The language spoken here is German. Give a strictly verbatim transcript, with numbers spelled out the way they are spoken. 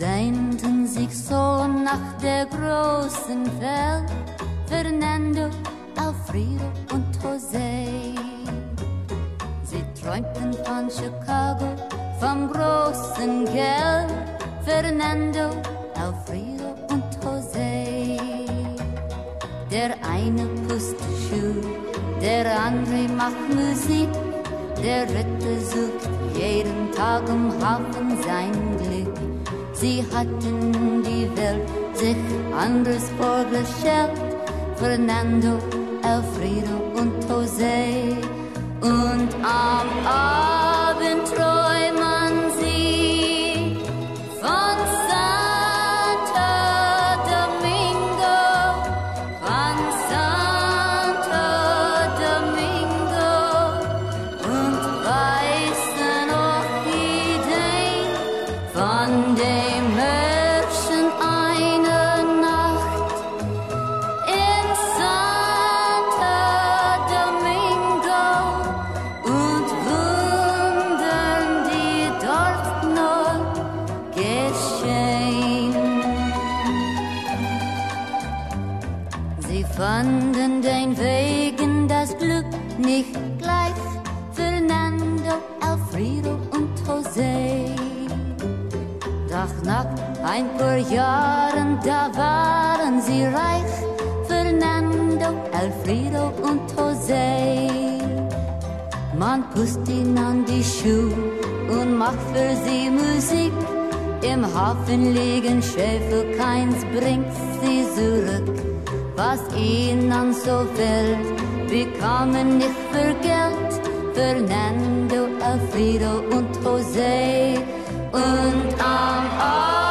sehnten sich so nach der großen Welt, Fernando, Alfredo und Jose. Sie träumten von Chicago, vom großen Geld, Fernando, Alfredo und Jose. Der eine putzt Schuh, der andere macht Musik, der dritte sucht jeden Tag im Hafen sein Glück. Sie hatten die Welt sich anders vorgestellt, Fernando, Alfredo und Jose. Und am Abend träumen sie von Santo Domingo, von Santo Domingo und weißen Orchideen von dem Märchen einer Nacht in Santo Domingo und Wundern, die dort noch geschehen. Sie fanden den Weg in das Glück nicht gleich, Fernando, Alfredo und Jose. Doch nach ein paar Jahren, da waren sie reich, Fernando, Alfredo und Jose. Man pusst ihnen an die Schuhe und macht für sie Musik. Im Hafen liegen Schäfer, keins bringt sie zurück. Was ihnen so fehlt, bekommen nicht für Geld, Fernando, Alfredo und Jose. Und am Abend